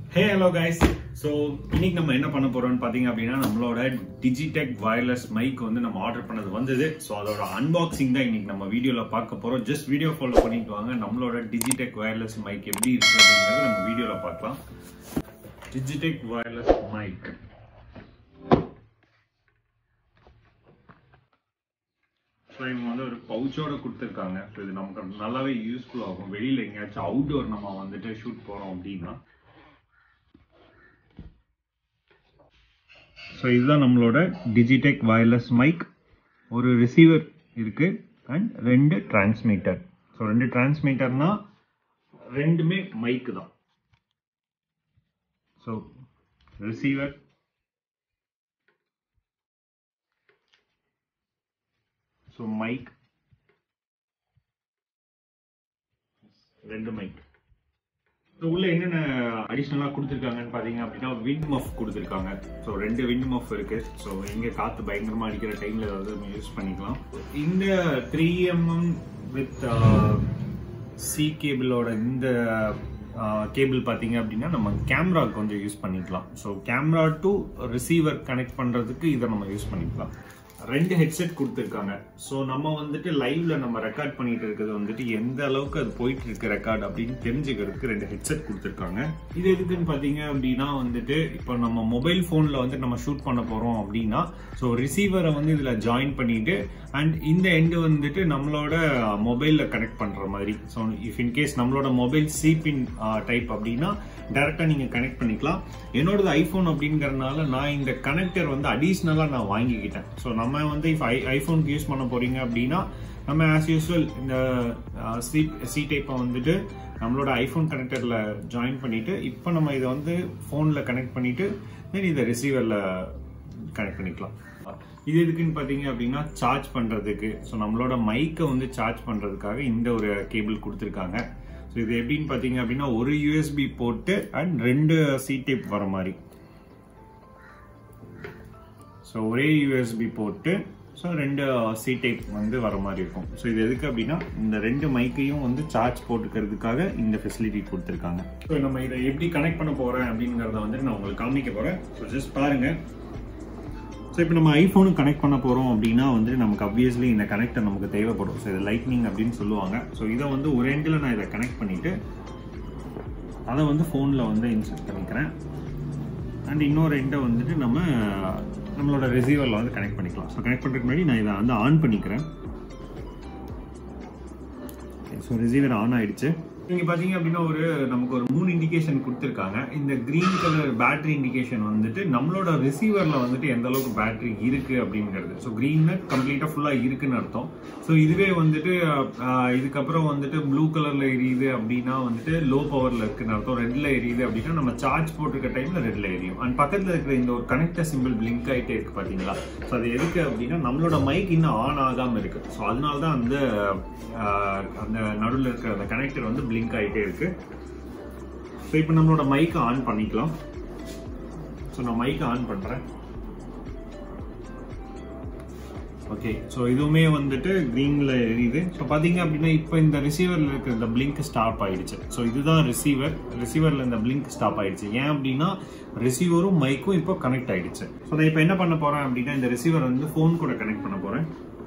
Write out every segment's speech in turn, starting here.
Hey hello guys. So இன்னைக்கு நம்ம என்ன பண்ண போறோம்னு பாத்தீங்க அப்படினா நம்மளோட Digitek wireless mic வந்து நம்ம ஆர்டர் பண்ணது வந்தது. சோ அதோட அன்பாக்சிங் தான் இன்னைக்கு நம்ம வீடியோல பார்க்க போறோம். ஜஸ்ட் வீடியோ ஃபாலோ பண்ணிட்டு வாங்க. நம்மளோட Digitek wireless mic எப்படி இருக்கு அப்படிங்கறத நம்ம வீடியோல பார்க்கலாம். Digitek wireless mic. So இவங்க வந்து ஒரு பவுச்சோட கொடுத்திருக்காங்க. சோ இது நமக்கு நல்லாவே யூஸ்ஃபுல் ஆகும். வெளியில எங்கயாச்சும் அவுட்டோர் நம்ம வந்துட்டு ஷூட் போறோம் அப்படினா So this is our Digitek wireless mic. One receiver and two transmitter. So two transmitter na two mic da. So receiver. So mic. Two mic. So உள்ள என்னென்ன அடிஷனலா கொடுத்திருக்காங்கன்னு பாத்தீங்க அப்படினா wind muff கொடுத்திருக்காங்க. சோ ரெண்டு wind muff இருக்கு. So இங்க காத்து பயங்கரமா அடிக்கிற டைம்ல அத நம்ம யூஸ் பண்ணிக்கலாம். இந்த 3mm with C கேபிளோட இந்த கேபிள் பாத்தீங்க அப்படினா நம்ம கேமராக்கு கொஞ்சம் யூஸ் பண்ணிக்கலாம். So camera to receiver connect பண்றதுக்கு இத நம்ம யூஸ் பண்ணிக்கலாம். ரெண்டு ஹெட்செட் கொடுத்திருக்காங்க. சோ நம்ம வந்துட்டு லைவ்ல நம்ம ரெக்கார்ட் பண்ணிட்டு இருக்குது வந்துட்டு எந்த அளவுக்கு அது போயிட்டு இருக்கு ரெக்கார்ட் அப்படின்னு தெரிஞ்சுக்கிறதுக்கு ரெண்டு ஹெட்செட் கொடுத்திருக்காங்க. இது எதுக்குன்னு பாத்தீங்க அப்படின்னா வந்துட்டு இப்போ நம்ம மொபைல் போன்ல வந்து நம்ம ஷூட் பண்ண போறோம் அப்படின்னா சோ ரிசீவரை வந்து இதுல ஜாயின் பண்ணிட்டு அண்ட் இந்த எண்ட் வந்துட்டு நம்மளோட மொபைல்ல கனெக்ட் பண்ற மாதிரி. ஸோ இஃப் இன்கேஸ் நம்மளோட மொபைல் சிபின் டைப் அப்படின்னா டைரக்டா நீங்க கனெக்ட் பண்ணிக்கலாம். என்னோட ஐபோன் அப்படிங்கறதுனால நான் இந்த கனெக்டர் வந்து அடிஷனலா நான் வாங்கிக்கிட்டேன். ஸோ நம்ம வந்து ஐபோனுக்கு யூஸ் பண்ண போறீங்க அப்படின்னா நம்ம ஆஸ் யூஸ்வல் இந்த சி டைப்பை வந்துட்டு நம்மளோட ஐபோன் கனெக்டர்ல ஜாயின் பண்ணிட்டு இப்போ நம்ம இதை வந்து போன்ல கனெக்ட் பண்ணிட்டு தென் இதை ரிசீவர்ல கனெக்ட் பண்ணிக்கலாம். இது எதுக்குன்னு பாத்தீங்க அப்படின்னா சார்ஜ் பண்றதுக்கு. ஸோ நம்மளோட மைக்கை வந்து சார்ஜ் பண்றதுக்காக இந்த ஒரு கேபிள் கொடுத்துருக்காங்க. ஸோ இது எப்படின்னு பாத்தீங்க அப்படின்னா ஒரு யூஎஸ்பி போட்டு அண்ட் ரெண்டு சி டைப் வர மாதிரி. ஸோ ஒரே யூஎஸ்பி போட்டு ஸோ ரெண்டு சி டைப் வந்து வர மாதிரி இருக்கும். ஸோ இது எதுக்கு அப்படின்னா இந்த ரெண்டு மைக்கையும் வந்து சார்ஜ் போட்டுக்கிறதுக்காக இந்த ஃபெசிலிட்டி கொடுத்துருக்காங்க. ஸோ நம்ம இதை எப்படி கனெக்ட் பண்ண போறேன் அப்படிங்கிறத வந்து நான் உங்களுக்கு காமிக்க போறேன். ஸோ ஜஸ்ட் பாருங்க. ஸோ இப்போ நம்ம ஐஃபோனுக்கு கனெக்ட் பண்ண போறோம் அப்படின்னா வந்து நமக்கு அப்வியஸ்லி இந்த கனெக்டர் நமக்கு தேவைப்படும். ஸோ இது லைட்னிங் அப்படின்னு சொல்லுவாங்க. ஸோ இதை வந்து ஒரு எண்டில் நான் இதை கனெக்ட் பண்ணிட்டு அதை வந்து ஃபோனில் வந்து இன்சர்ட் பண்ணிக்கிறேன். அண்ட் இன்னொரு எண்டை வந்துட்டு நம்மளோட ரிசீவரில் வந்து கனெக்ட் பண்ணிக்கலாம். ஸோ கனெக்ட் பண்ணுறதுக்கு முன்னாடி நான் இதை வந்து ஆன் பண்ணிக்கிறேன். ஸோ ரிசீவர் ஆன் ஆயிடுச்சு. இங்கே பார்த்தீங்க அப்படின்னா நமக்கு ஒரு 3 இண்டிகேஷன் கொடுத்துருக்காங்க. இந்த கிரீன் கலர் பேட்டரி இண்டிகேஷன் வந்துட்டு நம்மளோட ரிசீவரில் வந்துட்டு எந்த அளவுக்கு பேட்டரி இருக்கு அப்படிங்கிறது. ஸோ கிரீன்னு கம்ப்ளீட்டாக ஃபுல்லாக இருக்குன்னு அர்த்தம். ஸோ இதுவே வந்துட்டு இதுக்கப்புறம் வந்துட்டு ப்ளூ கலரில் எரியுது அப்படின்னா வந்துட்டு லோ பவரில் இருக்குன்னு அர்த்தம். ரெட்டில் எரியுது அப்படின்னா நம்ம சார்ஜ் போட்டிருக்க டைமில் ரெட்டில் எரியும். அண்ட் பக்கத்தில் இருக்கிற இந்த ஒரு கனெக்டர் சிம்பிள் பிளிங்க் ஆகிட்டே இருக்கு பார்த்தீங்களா. ஸோ அது எதுக்கு அப்படின்னா நம்மளோட மைக் இன்னும் ஆன் ஆகாமல் இருக்கு. ஸோ அதனால தான் அந்த நடுவில் இருக்கிற அந்த கனெக்டர் வந்து பிளிங்க் ஆகிட்டே இருக்கு. ஸோ இப்போ நம்மளோட மைக்கை ஆன் பண்ணிக்கலாம். ஸோ நான் மைக்கை ஆன் பண்றேன். ஓகே. ஸோ இதுவுமே வந்துட்டு கிரீன்ல எரியுது. ஸோ பாத்தீங்க அப்படின்னா இப்போ இந்த ரிசீவர்ல இருக்கிற இந்த பிளிங்க் ஸ்டாப் ஆயிடுச்சு. ஸோ இதுதான் ரிசீவர்ல இந்த பிளிங்க் ஸ்டாப் ஆயிடுச்சு. ஏன் அப்படின்னா ரிசீவரும் மைக்கும் இப்போ கனெக்ட் ஆயிடுச்சு. ஸோ நான் இப்போ என்ன பண்ண போறேன் அப்படின்னா இந்த ரிசீவர் வந்து போன் கூட கனெக்ட் பண்ண போறேன்.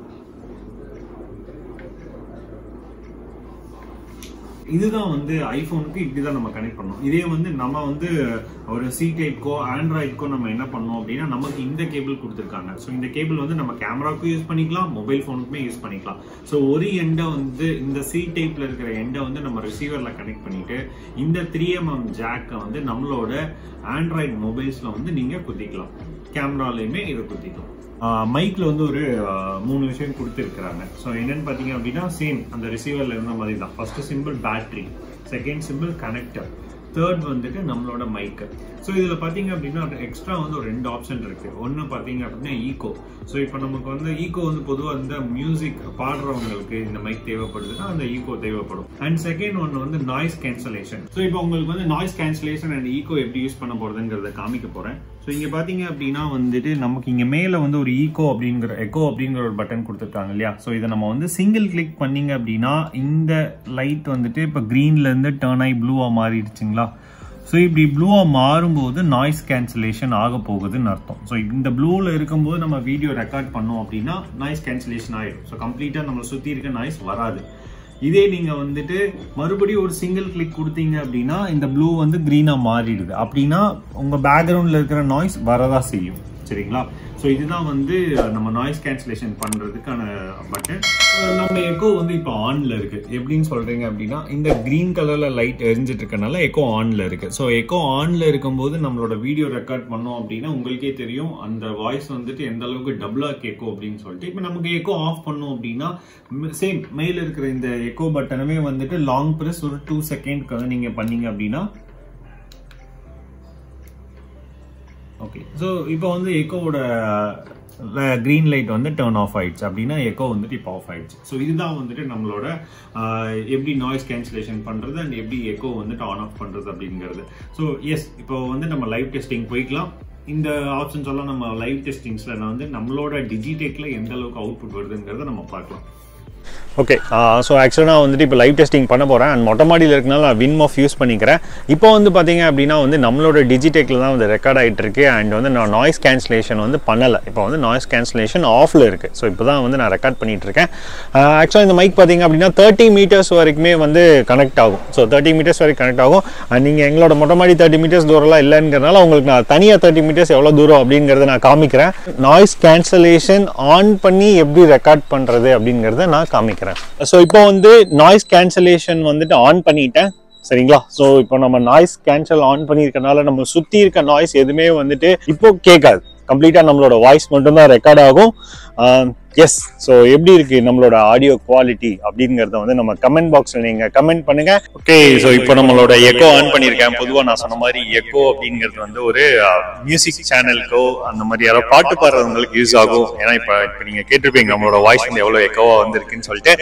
இதுதான் வந்து ஐபோனுக்கு இப்படிதான் நம்ம கனெக்ட் பண்ணோம். இதே வந்து நம்ம வந்து ஒரு சி டைப்கோ ஆண்ட்ராய்டுக்கோ நம்ம என்ன பண்ணோம் அப்படின்னா நமக்கு இந்த கேபிள் கொடுத்துருக்காங்க. ஸோ இந்த கேபிள் வந்து நம்ம கேமராவுக்கும் யூஸ் பண்ணிக்கலாம், மொபைல் போனுக்குமே யூஸ் பண்ணிக்கலாம். ஸோ ஒரு எண்டை வந்து இந்த சி டைப்ல இருக்கிற எண்டை வந்து நம்ம ரிசீவர்ல கனெக்ட் பண்ணிட்டு இந்த 3mm ஜாக்கை வந்து நம்மளோட ஆண்ட்ராய்டு மொபைல்ஸ்ல வந்து நீங்க குத்திக்கலாம். கேமராலையுமே இதை குத்திக்கலாம். மைக்ல வந்து ஒரு 3 விஷயம் கொடுத்துருக்காங்க. ஸோ என்னன்னு பார்த்தீங்க அப்படின்னா சேம் அந்த ரிசீவர்ல இருந்த மாதிரி தான். First simple battery, second simple connector, third வந்துட்டு நம்மளோட மைக்கு. ஸோ இதில் பார்த்தீங்க அப்படின்னா எக்ஸ்ட்ரா வந்து ஒரு 2 ஆப்ஷன் இருக்கு. ஒன்று பார்த்தீங்க அப்படின்னா ஈகோ. ஸோ இப்போ நமக்கு வந்து ஈகோ வந்து பொதுவாக இந்த மியூசிக் பாடுறவங்களுக்கு இந்த மைக் தேவைப்படுதுன்னா அந்த ஈகோ தேவைப்படும். அண்ட் செகண்ட் ஒன்று வந்து நாய்ஸ் கேன்சலேஷன். ஸோ இப்போ உங்களுக்கு வந்து நாய்ஸ் கேன்சலேஷன் அண்ட் ஈகோ எப்படி யூஸ் பண்ண போறதுங்கிறத காமிக்க போறேன். ஸோ இங்கே பார்த்தீங்க அப்படின்னா வந்துட்டு நமக்கு இங்கே மேலே வந்து ஒரு எக்கோ அப்படிங்கிற ஒரு பட்டன் கொடுத்துருக்காங்க இல்லையா. ஸோ இதை நம்ம வந்து சிங்கிள் கிளிக் பண்ணீங்க அப்படின்னா இந்த லைட் வந்துட்டு இப்போ க்ரீன்லேருந்து டர்ன் ஆகி ப்ளூவாக மாறிடுச்சுங்களா. ஸோ இப்படி ப்ளூவாக மாறும்போது நாய்ஸ் கேன்சலேஷன் ஆக போகுதுன்னு அர்த்தம். ஸோ இந்த ப்ளூவில் இருக்கும்போது நம்ம வீடியோ ரெக்கார்ட் பண்ணோம் அப்படின்னா நாய்ஸ் கேன்சலேஷன் ஆகிடும். ஸோ கம்ப்ளீட்டாக நம்மளை சுற்றி இருக்க நாய்ஸ் வராது. இதே நீங்கள் வந்துட்டு மறுபடியும் ஒரு சிங்கிள் கிளிக் கொடுத்தீங்க அப்படின்னா இந்த ப்ளூ வந்து க்ரீனாக மாறிடுது. அப்படின்னா உங்கள் பேக்ரவுண்டில் இருக்கிற நாய்ஸ் வரதான் செய்யும். சரிங்களா? ஸோ இதுதான் வந்து நம்ம நாய்ஸ் கேன்சலேஷன் பண்ணுறதுக்கான பட்டன். நம்ம எக்கோ வந்து இப்போ ஆனில் இருக்குது. எப்படின்னு சொல்கிறீங்க அப்படின்னா இந்த க்ரீன் கலரில் லைட் எரிஞ்சிட்டு இருக்கனால எக்கோ ஆனில் இருக்குது. ஸோ எக்கோ ஆனில் இருக்கும்போது நம்மளோட வீடியோ ரெக்கார்ட் பண்ணோம் அப்படின்னா உங்களுக்கே தெரியும் அந்த வாய்ஸ் வந்துட்டு எந்த அளவுக்கு டபுளாக கேட்கும் அப்படின்னு சொல்லிட்டு. இப்போ நமக்கு எக்கோ ஆஃப் பண்ணோம் அப்படின்னா சேம் மேல இருக்கிற இந்த எக்கோ பட்டனுமே வந்துட்டு லாங் ப்ரெஸ் ஒரு 2 செகண்ட் நீங்கள் பண்ணீங்க அப்படின்னா ஓகே. ஸோ இப்போ வந்து எக்கோவோட க்ரீன் லைட் வந்து டர்ன் ஆஃப் ஆயிடுச்சு அப்படின்னா எக்கோ வந்துட்டு இப்போ ஆஃப் ஆயிடுச்சு. ஸோ இதுதான் வந்துட்டு நம்மளோட எப்படி நாய்ஸ் கேன்சலேஷன் பண்ணுறது அண்ட் எப்படி எக்கோ வந்துட்டு ஆன் ஆஃப் பண்ணுறது அப்படிங்கிறது. ஸோ எஸ், இப்போ வந்து நம்ம லைவ் டெஸ்டிங் போய்க்கலாம். இந்த ஆப்ஷன்ஸ் எல்லாம் நம்ம லைவ் டெஸ்டிங்ஸில் வந்து நம்மளோட டிஜிடெக்ல எந்த அளவுக்கு அவுட்புட் வருதுங்கிறத நம்ம பார்க்கலாம். ஓகே. ஸோ ஆக்சுவலாக நான் வந்துட்டு இப்போ லைவ் டெஸ்டிங் பண்ண போகிறேன். அண்ட் மொட்டை மாடியில் இருக்கனால நான் வின்மஃப் யூஸ் பண்ணிக்கிறேன். இப்போ வந்து பார்த்தீங்க அப்படின்னா வந்து நம்மளோட டிஜிடெக்கில் தான் வந்து ரெக்கார்ட் ஆகிட்டு இருக்கு. அண்ட் வந்து நான் நாய்ஸ் கேன்சலேஷன் வந்து பண்ணலை. இப்போ வந்து நாய்ஸ் கேன்சலேஷன் ஆஃபில் இருக்குது. ஸோ இப்போ தான் வந்து நான் ரெக்கார்ட் பண்ணிகிட்டு இருக்கேன். ஆக்சுவலாக இந்த மைக் பார்த்தீங்க அப்படின்னா 30 மீட்டர்ஸ் வரைக்குமே வந்து கனெக்ட் ஆகும். ஸோ 30 மீட்டர்ஸ் வரைக்கும் கனெக்ட் ஆகும். அண்ட் நீங்கள் எங்களோட மொட்டை மாடி 30 மீட்டர்ஸ் தூரம்லாம் இல்லைங்கிறதுனால உங்களுக்கு நான் தனியாக 30 மீட்டர்ஸ் எவ்வளோ தூரம் அப்படிங்கிறத நான் காமிக்கிறேன். நாய்ஸ் கேன்சலேஷன் ஆன் பண்ணி எப்படி ரெக்கார்ட் பண்ணுறது அப்படிங்கிறத நான் காமிக்கிறேன். ஸோ இப்போ வந்து நாய்ஸ் கேன்சலேஷன் வந்துட்டு ஆன் பண்ணிட்டேன். சரிங்களா? ஸோ இப்போ நம்ம நாய்ஸ் கேன்சல் ஆன் பண்ணியிருக்கனால நம்ம சுற்றி இருக்க நாய்ஸ் எதுவுமே வந்துட்டு இப்போ கேட்காது. கம்ப்ளீட்டாக நம்மளோட வாய்ஸ் மட்டும்தான் ரெக்கார்ட் ஆகும். எஸ். ஸோ எப்படி இருக்கு நம்மளோட ஆடியோ குவாலிட்டி அப்படிங்கிறத வந்து நம்ம கமெண்ட் பாக்ஸில் நீங்கள் கமெண்ட் பண்ணுங்க. ஓகே. ஸோ இப்போ நம்மளோட எக்கோ ஆன் பண்ணியிருக்கேன். பொதுவாக நான் சொன்ன மாதிரி எக்கோ அப்படிங்கிறது வந்து ஒரு மியூசிக் சேனலுக்கோ அந்த மாதிரி யாரோ பாட்டு பாடுறவங்களுக்கு யூஸ் ஆகும். ஏன்னா இப்போ நீங்கள் கேட்டிருப்பீங்க நம்மளோட வாய்ஸ் வந்து எவ்வளோ எக்கோவா வந்திருக்குன்னு சொல்லிட்டு.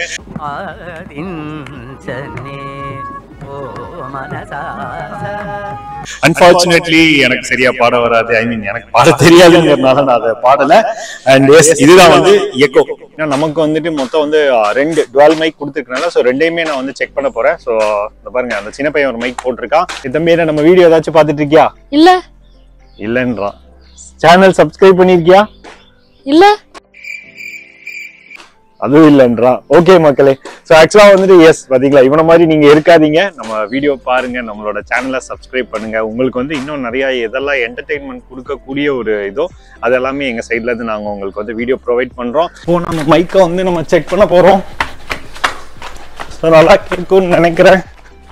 அன்பார்ச்சுனேட்லி எனக்கு சரியா பாட வராது. ஐ மீன் எனக்கு பாட தெரியாதுங்கிறதுனால நான் அதை பாடல. அண்ட் எஸ், இதுதான் வந்து எக்கோ. ஏன்னா நமக்கு வந்துட்டு மொத்தம் வந்து 2 டுவல் மைக் கொடுத்துருக்கனால ஸோ ரெண்டையுமே நான் வந்து செக் பண்ண போறேன். ஸோ பாருங்க, அந்த சின்ன பையன் ஒரு மைக் போட்டிருக்கான். தம்பி, நம்ம வீடியோ ஏதாச்சும் பார்த்துட்டு இருக்கியா? இல்லன்றான். சேனல் சப்ஸ்கிரைப் பண்ணிருக்கியா? இல்ல. அதுவும் இல்லைன்றா. ஓகே மக்களே. ஸோ ஆக்சுவலாக வந்துட்டு எஸ் பார்த்தீங்களா, இவனை மாதிரி நீங்கள் இருக்காதீங்க. நம்ம வீடியோ பாருங்க, நம்மளோட சேனலை சப்ஸ்கிரைப் பண்ணுங்க. உங்களுக்கு வந்து இன்னும் நிறைய எதெல்லாம் என்டர்டெயின்மெண்ட் கொடுக்கக்கூடிய ஒரு இதோ அது எல்லாமே எங்கள் சைட்ல இருந்து நாங்கள் உங்களுக்கு வந்து வீடியோ ப்ரொவைட் பண்ணுறோம். இப்போ நம்ம மைக்கை வந்து நம்ம செக் பண்ண போகிறோம். ஸோ நல்லா கேட்கும்னு நினைக்கிறேன்.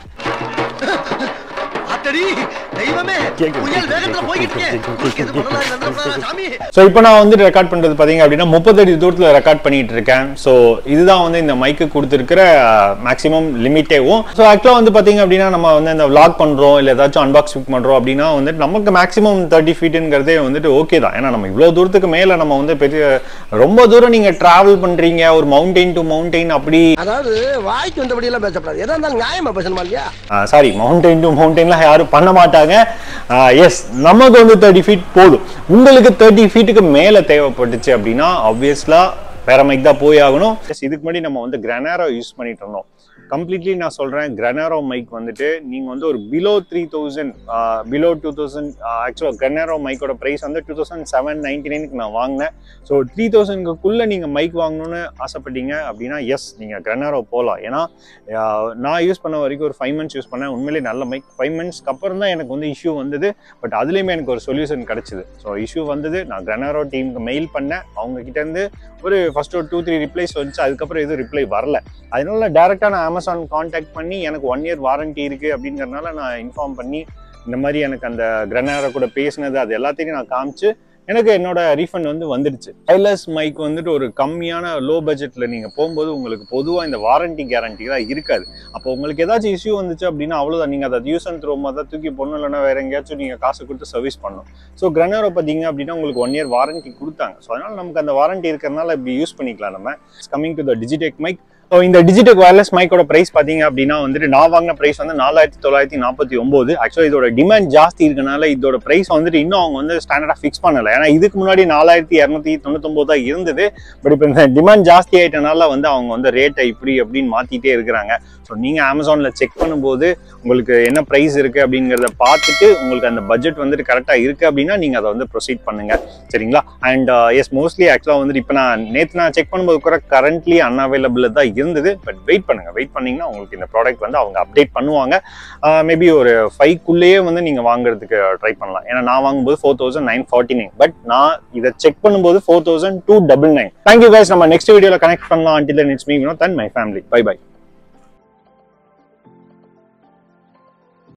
ஸோ இப்போ நான் வந்து ரெக்கார்ட் பண்றது பாத்தீங்க அப்படின்னா 30 அடி தூரத்தில் ரெக்கார்ட் பண்ணிட்டு இருக்கேன். ஸோ இதுதான் வந்து இந்த மைக்கு கொடுத்துருக்கிற மேக்ஸிமம் லிமிட்டேவும். ஸோ ஆக்சுவலாக வந்து பாத்தீங்க அப்படின்னா நம்ம வந்து இந்த விளாக் பண்றோம் இல்லை ஏதாச்சும் அன்பாக்ஸ் பண்றோம் அப்படின்னா வந்துட்டு நமக்கு மேக்ஸிமம் 30 ஃபீட்டுங்கிறதே வந்துட்டு ஓகே தான். ஏன்னா நம்ம இவ்வளோ தூரத்துக்கு மேல நம்ம வந்து பெரிய ரொம்ப தூரம் நீங்க டிராவல் பண்றீங்க ஒரு மவுண்டைன் டு மவுண்டைன் அப்படி, அதாவது வாய்க்கு வந்தபடி எல்லாம் பேசப்படாது, எதா இருந்தாலும் நியாயமா பேசணுமா இல்லையா? சாரி, மவுண்டைன் டு மவுண்டைன்லாம் யாரும் பண்ண மாட்டாங்க. எஸ், நமக்கு வந்து 30 ஃபீட் போதும். உங்களுக்கு 30 ஃபீட்டுக்கு மேல தேவைப்பட்டுச்சு அப்படின்னா ஆப்வியஸ்லா வேற மைக் தான் போய் ஆகணும். இதுக்கு முன்னாடி நம்ம வந்து கிரானாரோ யூஸ் பண்ணிட்டு இருந்தோம். கம்ப்ளீட்லி நான் சொல்றேன், கிரானாரோ மைக் வந்துட்டு நீங்க வந்து ஒரு பிலோ 3000 பிலோ 2000 ஆக்சுவலா கிரானாரோ மைக்கோட பிரைஸ் வந்து 2799க்கு நான் வாங்கினேன். ஸோ 3000க்குள்ள நீங்க மைக் வாங்கணும்னு ஆசைப்பட்டீங்க அப்படின்னா எஸ், நீங்க கிரானாரோ போகலாம். ஏன்னா நான் யூஸ் பண்ண வரைக்கும் ஒரு 5 months யூஸ் பண்ணேன். உண்மையிலேயே நல்ல மைக். 5 monthsக்கு அப்புறம் தான் எனக்கு வந்து இஷ்யூ வந்தது. பட் அதுலேயுமே எனக்கு ஒரு சொல்யூஷன் கிடைச்சிது. ஸோ இஷ்யூ வந்தது, நான் கிரானாரோ டீமுக்கு மெயில் பண்ணேன். அவங்க கிட்ட இருந்து ஒரு ஃபர்ஸ்ட் ஒரு 2-3 ரிப்ளைஸ் வந்துச்சு. அதுக்கப்புறம் எதுவும் ரிப்ளை வரல. அதனால டேரெக்டா நான் அமேசான் கான்டாக்ட் பண்ணி எனக்கு 1 year வாரண்டி இருக்கு அப்படிங்கறதுனால நான் இன்ஃபார்ம் பண்ணி இந்த மாதிரி எனக்கு அந்த கிரானாரோ கூட பேசினது அது எல்லாத்தையும் நான் காமிச்சு எனக்கு என்னோட ரீஃபண்ட் வந்து வந்துடுச்சு. வயர்லெஸ் மைக் வந்துட்டு ஒரு கம்மியான லோ பட்ஜெட்ல நீங்க போகும்போது உங்களுக்கு பொதுவாக இந்த வாரண்டி கேரண்டி தான் இருக்காது. அப்போ உங்களுக்கு ஏதாச்சும் இஷ்யூ வந்துச்சு அப்படின்னா அவ்வளோதான், நீங்க அதை யூஸ் அண்ட் த்ரோ மாதிரி தான் தூக்கி போடணும், இல்லைன்னா வேற எங்கேயாச்சும் நீங்க காசு கொடுத்து சர்வீஸ் பண்ணணும். ஸோ கிரானாரோ பார்த்தீங்க அப்படின்னா உங்களுக்கு 1 year வாரண்டி கொடுத்தாங்க. ஸோ அதனால நமக்கு அந்த வாரண்டி இருக்கிறதுனால இப்படி யூஸ் பண்ணிக்கலாம். நம்ம coming to the Digitek mic, so இந்த டிஜிடெக் வயர்லெஸ் மைக்கோட பிரைஸ் பார்த்தீங்க அப்படின்னா வந்துட்டு நான் வாங்கின பிரைஸ் வந்து 4949. ஆக்சுவலாக இதோட டிமாண்ட் ஜாஸ்தி இருக்கனால இதோட பிரைஸ் வந்துட்டு இன்னும் அவங்க வந்து ஸ்டாண்டர்டாக ஃபிக்ஸ் பண்ணலை. ஏன்னா இதுக்கு முன்னாடி 4299 தான் இருந்தது. பட் இப்போ இந்த டிமாண்ட் ஜாஸ்தி ஆகிட்டனால வந்து அவங்க வந்து ரேட்டை இப்படி அப்படின்னு மாற்றிட்டே இருக்கிறாங்க. ஸோ நீங்கள் அமேசானில் செக் பண்ணும்போது உங்களுக்கு என்ன ப்ரைஸ் இருக்குது அப்படிங்கிறத பார்த்துட்டு உங்களுக்கு அந்த பட்ஜெட் வந்துட்டு கரெக்டாக இருக்குது அப்படின்னா நீங்கள் அதை வந்து ப்ரொசீட் பண்ணுங்கள், சரிங்களா? அண்ட் எஸ், மோஸ்ட்லி ஆக்சுவலாக வந்துட்டு இப்போ நேற்று நான் செக் பண்ணும்போது கூட கரண்ட்லி அன்அவைலபிள் தான் இருந்தது. பட் வெயிட் பண்ணிங்கன்னா உங்களுக்கு இந்த ப்ராடக்ட் வந்து அவங்க அப்டேட் பண்ணுவாங்க. மேபி ஒரு 5க்குள்ளேயே வந்து நீங்கள் வாங்குறதுக்கு ட்ரை பண்ணலாம். ஏன்னா நான் வாங்கும்போது 4949, பட் நான் இதை செக் பண்ணும்போது 4299. தேங்க்யூ கைஸ், நம்ம நெக்ஸ்ட் வீடியோவில் கனெக்ட் பண்ணலாம். until then it's me Vinod and my family. Bye bye.